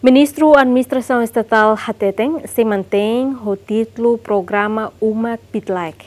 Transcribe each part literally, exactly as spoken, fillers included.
Ministro Administração Estatal Hateteng se mantém o título Programa Umak Bitlaik.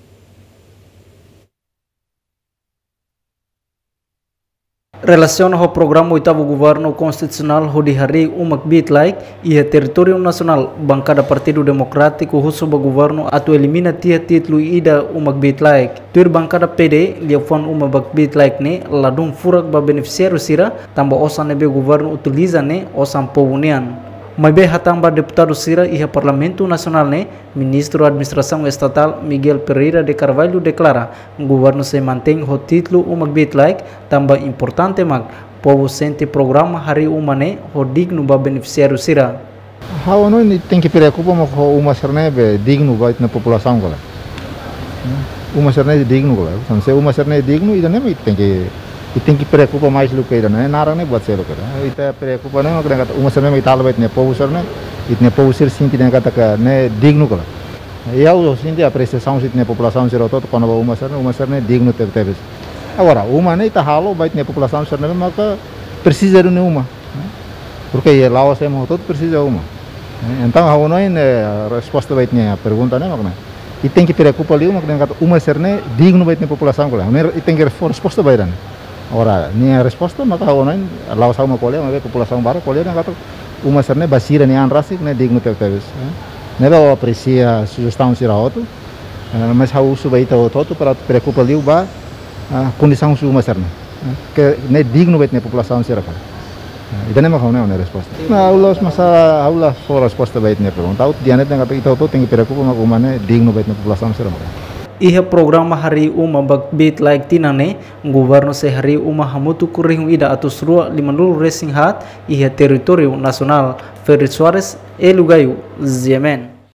Relaciona ao programa oitavo governo constitucional ho di hari Umak Bitlaik e território nacional bancada Partido Democrático husuba governo atu elimina tia título ida Umak Bitlaik. Tuir bancada P D liafon Umak Bitlaik ne ladum furak ba beneficiário sira tamba osan nebe governo utiliza ne osan powunian. Maibe hatamba deputado sira iha Parlamento Nacional ne Ministro Administração Estatal Miguel Pereira de Carvalho declara governo se mantém o título Umak Bitlaik tamba importante mag povo sente programa hari umane ho digno ba beneficiário sira. How no tem que preocupar mo ho uma serne digno ba na população gola. Uma serne digno gola. Então se uma serne digno ida nem tem que e tem que preocupar mais do que né nara né buat selo cara ita preocupar né makna kata uma serne italo bait né povo serne itne povo ser sinti né kata ka né digno gola ya o sinti apreciação sit né população ser todo quando uma serne uma serne digno teve teve agora uma né ita halo bait né população serne maka precisa de uma porque lá o semo todo precisa uma então a ono né resposta bait né pergunta né makna e tem que preocupar ali makna kata uma serne digno bait né população gola e tem que resposta bairan. Ora, ni resposta maka onain law sama kolea maka população baru kolea yang kata uma serne basira ni anrasik ne digno teves. Ne ba aprecia sugestão sira auto, mas ha uso ba ita auto para preocupa liu ba condição su uma serne. Que ne digno bet ne população sira kan. Ida ne maka ona resposta. Na aulas masa aulas for resposta bait ne pergunta out dianet yang kata ita auto tem que preocupa maka uma ne digno bet ne população sira. Iha programa hari uma Umak Bitlaik tinane governo se hari uma hamutu kurihung ida atus rua lima nulu racing hat iha território nacional Ferry Suarez Elugayu Yemen.